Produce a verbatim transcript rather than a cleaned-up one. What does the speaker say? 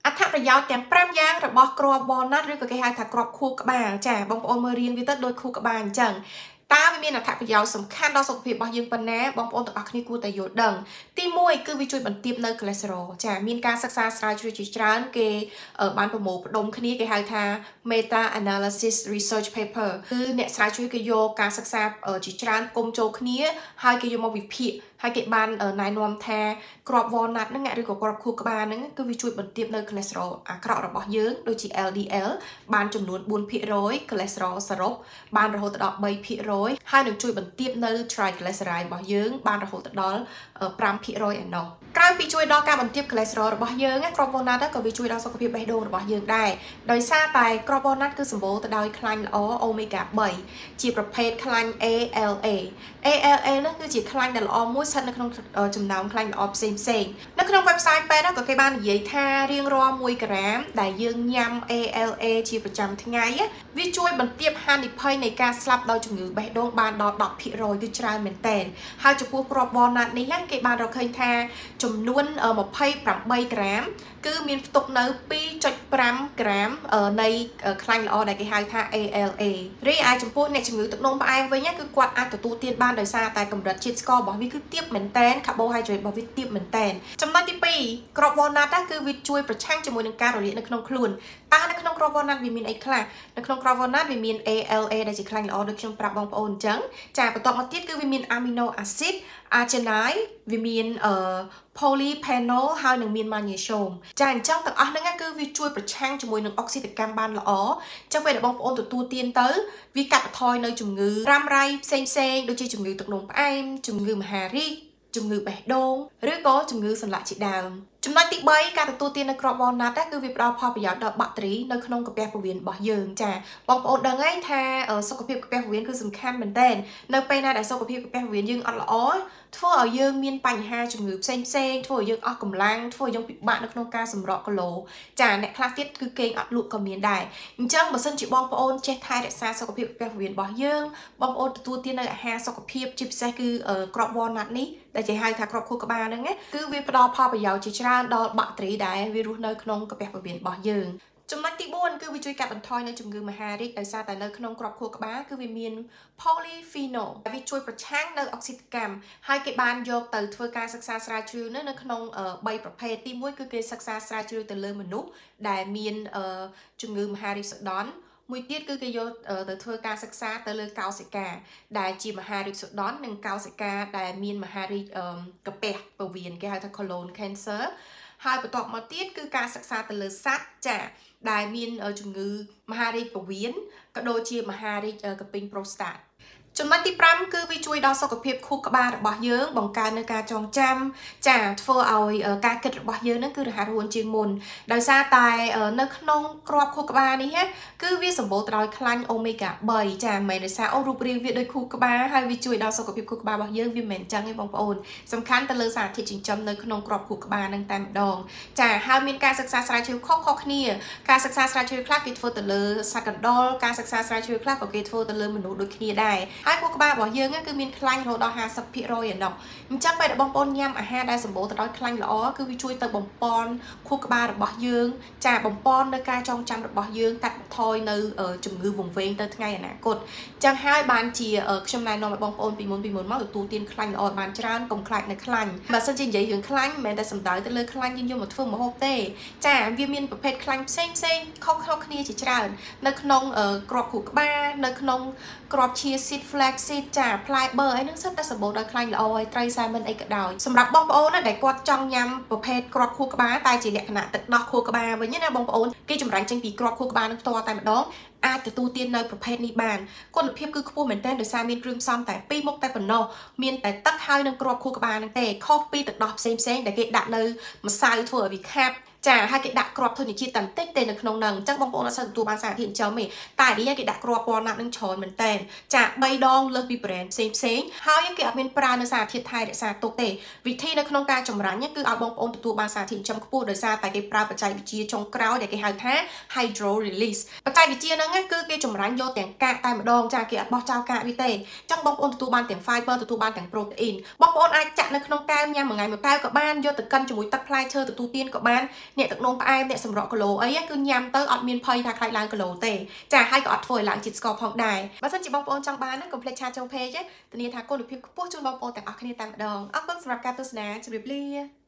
អត្ថប្រយោជន៍ទាំងប្រាំយ៉ាងរបស់គ្រាប់ walnut ឬក៏គេហៅថាគ្រាប់ខួរក្បាលចាបងប្អូនមើលរៀងវាទៅដូចខួរក្បាលអញ្ចឹងតើវាមានអត្ថប្រយោជន៍សំខាន់ដល់សុខភាពរបស់យើងប៉ុណ្ណាបងប្អូនទាំងអស់គ្នាគួរតែយល់ដឹងទីមួយគឺវាជួយបន្ទាបនៅ cholesterol ចាមានការសិក្សាស្រាវជ្រាវជាច្រើនគេបានប្រមូលផ្ដុំគ្នាគេហៅថា meta analysis research paper គឺអ្នកស្រាវជ្រាវគេយកការសិក្សាជាច្រើនគុំចូលគ្នាហើយគេយកមកវិភាគហើយគេបានណែនាំថាគ្រាប់ walnut ហ្នឹងឬក៏គ្រាប់ខួរក្បាលហ្នឹងគឺវាជួយបន្ទាបនៅ cholesterol អាក្រក់របស់យើងដូចជា L D L បានចំនួន four percent cholesterol សរុបបានរហូតដល់ three percent ហើយនឹងជួយបន្ទាបនៅ triglyceride របស់យើងបានរហូតដល់ five percent ឯណោះក្រៅពីជួយដល់ការបន្ទាប cholesterol របស់យើងគ្រាប់ walnut ក៏វាជួយដល់សុខភាពបេះដូងរបស់យើងដែរដោយសារតែគ្រាប់ walnut គឺសម្បូរទៅដោយខ្លាញ់ល្អ omega three ជាប្រភេទខ្លាញ់ A L A A L A ហ្នឹងគឺជាខ្លាញ់ដែលល្អមួយស្ថិតនៅក្នុងចំណោមខ្លាញ់ល្អផ្សេងផ្សេងនៅក្នុង website ពេទ្យក៏គេបាននិយាយថារៀងរាល់oneក្រាមដែលយើងញ៉ាំ A L A ជាប្រចាំថ្ងៃវាជួយបន្ទាបហានិភ័យនៃការស្លាប់ដោយជំងឺបេះដូងបានដល់ten percent គឺច្រើនមែនទែនហើយចំពោះគ្រាប់ walnut នេះគេបានរកឃើញថាចំនួនtwenty-eightក្រាមគឺមានផ្ទុកនៅtwo point fiveក្រាមនៃខ្លាញ់ល្អដែលគេហៅថា A L A រីឯចំពោះអ្នកជំងឺទឹកនោមផ្អែមវិញគឺគាត់អាចទទួលទានបានដោយសារតែកម្រិតជាតិស្កររបស់វាគឺទាបមែនទែន carbohydrate របស់វាទាបមែនទែនចំណុចទីtwoគ្រាប់ walnut គឺវាជួយប្រឆាំងជាមួយនឹងការរលាកនៅក្នុងខ្លួនតើនៅក្នុងគ្រាប់ walnut វាមានអីខ្លះនៅក្នុងគ្រាប់ walnut វាមាន A L A ដែលជាខ្លាញ់ល្អដូចខ្ញុំប្រាប់បងប្អូនអញ្ចឹងចាបន្ទាប់មកទៀតគឺវាមាន amino acid arginine វាមានអឺ polyphenol ហើយនឹងមាន magnesium ចាអញ្ចឹងទាំងអស់ហ្នឹងគឺវាជួយប្រឆាំងជាមួយនឹងអុកស៊ីតកម្មបានល្អអញ្ចឹងពេលដែលបងប្អូនទទួលទានទៅវាកាត់បន្ថយនៅជំងឺរ៉ាំរ៉ៃផ្សេងផ្សេងដូចជាជំងឺទឹកនោមផ្អែមជំងឺមហារីកជំងឺបេះដូងឬក៏ជំងឺសន្លាក់ជាដើមចំណុចទីthreeការទទួលទាននៅគ្រាប់ walnut គឺវាផ្ដល់ផលប្រយោជន៍ដល់បាក់តេរីនៅក្នុងកាពះពោះវៀនរបស់យើងចាបងប្អូនដឹងហើយថាសុខភាពកាពះពោះវៀនគឺសំខាន់មែនទែននៅពេលណាដែលសុខភាពកាពះពោះវៀនយើងអត់ល្អធ្វើឲ្យយើងមានបញ្ហាជំងឺផ្សេងផ្សេងធ្វើឲ្យយើងអស់កម្លាំងធ្វើឲ្យយើងពិបាកនៅក្នុងការសម្រកគីឡូចាអ្នកខ្លះទៀតគឺគេងអត់លក់ក៏មានដែរអញ្ចឹងបើសិនជាបងប្អូនចេះថែរក្សាសុខភាពកាពះពោះវៀនរបស់យើងបងប្អូនទទួលទាននៅអាហារសុខភាពជាពិសេសគឺគ្រាប់ walnut នេះដែលគេហៅថាគ្រាប់ខួរក្បាលហ្នឹងគឺវាផ្ដល់ផលប្រយោជន៍ជាច្រើនដល់បាក់តេរីដែលវារស់នៅក្នុងកាពះពោះវៀនរបស់យើងចំណុចទីfourគឺវាជួយកាត់បន្ថយនៅជំងឺមហារីកដោយសារតែនៅក្នុងគ្រាប់ខួរក្បាលគឺវាមាន polyphenol វាជួយប្រឆាំងនៅអុកស៊ីតកម្មហើយគេបានយកទៅធ្វើការសិក្សាស្រាវជ្រាវនៅក្នុងthreeប្រភេទទីoneគឺគេសិក្សាស្រាវជ្រាវទៅលើមនុស្សដែលមានជំងឺមហារីកសូដន់មួយទៀតគឺគេយកទៅធ្វើការសិក្សាទៅលើកោសិកាដែលជាមហារីកសូដន់និងកោសិកាដែលមានមហារីកកាពះពោះវៀនគេហៅថា colon cancer ហើយបន្ទាប់មកទៀតគឺការសិក្សាទៅលើសត្វចាដែលមានជំងឺមហារីកពោះវៀនក៏ដូចជាមហារីកកាពីងប្រូស្តាតចំណុចទីfiveគឺវាជួយដល់សុខភាពខួរក្បាលរបស់យើងបង្កើននៅការចងចាំចាធ្វើឲ្យការគិតរបស់យើងហ្នឹងគឺរហ័សរហួនជាងមុនដោយសារតែនៅក្នុងគ្រាប់ខួរក្បាលនេះគឺវាសម្បូរទៅដោយខ្លាញ់ omega three ចាមិនមែនដោយសារអូរូបរាងវាដូចខួរក្បាលហើយវាជួយដល់សុខភាពខួរក្បាលរបស់យើងវាមិនមែនចឹងទេបងប្អូនសំខាន់ទៅលើសារធាតុចិញ្ចឹមនៅក្នុងគ្រាប់ខួរក្បាលហ្នឹងតែម្ដងចាហើយមានការសិក្សាស្រាវជ្រាវខុសៗគ្នាការសិក្សាស្រាវជ្រាវខ្លះគេធ្វើទៅលើសត្វកណ្ដុរការសិក្សាស្រាវជ្រាវខ្លះក៏គេធ្វើទៅលើមនុស្សដូចគ្នាដែរហើយខួរក្បាលរបស់យើងគឺមានខ្លាញ់រហូតដល់fifty percent ឯណោះអញ្ចឹងពេលដែលបងប្អូនញ៉ាំអាហារដែលសម្បូរទៅដោយខ្លាញ់ល្អគឺវាជួយទៅបំពន់ខួរក្បាលរបស់យើងចាបំពន់នៅការចងចាំរបស់យើងកាត់បន្ថយនៅជំងឺវង្វេងទៅថ្ងៃអនាគតអញ្ចឹងហើយបានជាខ្ញុំណែនាំឲ្យបងប្អូនពីមុនពីមុនមកទទួលទានខ្លាញ់ល្អបានច្រើនកុំខ្លាចនៅខ្លាញ់បើសិនជានិយាយរឿងខ្លាញ់មិនមែនតែសំដៅទៅលើខ្លាញ់យើងយកមកធ្វើម្ហូបទេចាវាមានប្រភេទខ្លាញ់ផ្សេងផ្សេងខុសៗគ្នាជាច្រើននៅក្នុងគ្រាប់ខួរក្បាលនៅក្នុងគ្រាប់ chia seed flax seed ចាផ្លែបឺអីហ្នឹងសិតតែសម្បូរដោយខ្លាញ់ល្អហើយត្រីសាម៉ិនអីក៏ដោយសម្រាប់បងប្អូនណាដែលគាត់ចង់ញ៉ាំប្រភេទគ្រាប់ខួរក្បាលតែជាលក្ខណៈទឹកដោះខួរក្បាលវិញណាបងប្អូនគេចម្រាញ់ចេញពីគ្រាប់ខួរក្បាលនឹងផ្ទាល់តែម្ដងអាចទទួលទាននៅប្រភេទនេះបានគុណភាពគឺខ្ពស់មែនទែនដោយសារមានគ្រឿងផ្សំតែពីរមុខតែប៉ុណ្ណោះមានតែទឹកហើយនឹងគ្រាប់ខួរក្បាលហ្នឹងទេខុសពីទឹកដោះផ្សេងផ្សេងដែលគេដាក់នៅម្សៅធ្វើឲ្យវាខាប់ចាហើយគេដាក់គ្រាប់ធញ្ញជាតិតែបន្តិចទេនៅក្នុងហ្នឹងអញ្ចឹងបងប្អូនអត់សូវទទួលបានសារធាតុចិញ្ចឹមទេតែនេះគេដាក់គ្រាប់ walnut នឹងច្រើនមែនតើចាthreeដងលើសពី brand ផ្សេងផ្សេងហើយគេអត់មានប្រើនៅសារធាតុថែរក្សាទុកទេវិធីនៅក្នុងការចម្រាញ់គឺឲ្យបងប្អូនទទួលបានសារធាតុចិញ្ចឹមខ្ពស់ដោយសារតែគេប្រើបច្ចេកវិទ្យាចុងក្រោយដែលគេហៅថា hydro release បច្ចេកវិទ្យាហ្នឹងគឺគេចម្រាញ់យកទាំងកាកតែម្ដងចាគេអត់បោះចោលកាកវាទេអញ្ចឹងបងប្អូនទទួលបានទាំង fiber ទទួលបានទាំង protein បងប្អូនអាចចាក់នៅក្នុងកែវញ៉ាំមួយថ្ងៃមួយកែវក៏បានយកទៅកិនជាមួយទឹកផ្លែឈើទទួលទានក៏បានអ្នកទឹកនោមផ្អែមអ្នកសម្រក់គីឡូអីគឺញ៉ាំទៅអត់មានភ័យថាខ្លាចឡើងគីឡូទេចាហើយក៏អត់ធ្វើឲ្យឡើងជាតិស្ករផងដែរបើសិនជាបងប្អូនចង់បានណាកុំភ្លេចឆាចូល page ធានាថាគុណភាពខ្ពស់ជូនបងប្អូនទាំងអស់គ្នាតែម្ដងអរគុណសម្រាប់ការទស្សនាជម្រាបលា